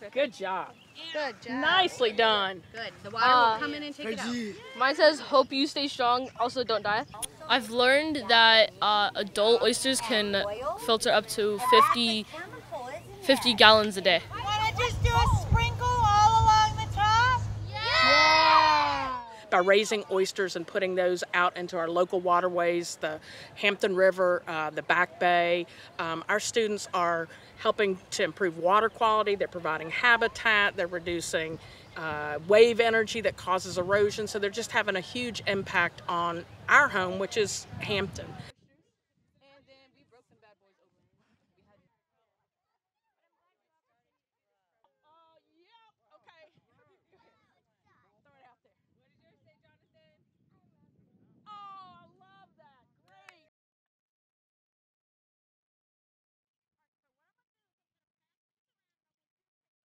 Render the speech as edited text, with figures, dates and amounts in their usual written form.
Good job. Good job. Nicely done. Good. The water will come in and take it out. Mine says, hope you stay strong, also don't die. I've learned that adult oysters can filter up to 50 gallons a day. Want to just do a sprinkle all along the top? Yeah! By raising oysters and putting those out into our local waterways, the Hampton River, the Back Bay, our students are helping to improve water quality. They're providing habitat. They're reducing wave energy that causes erosion. So they're just having a huge impact on our home, which is Hampton.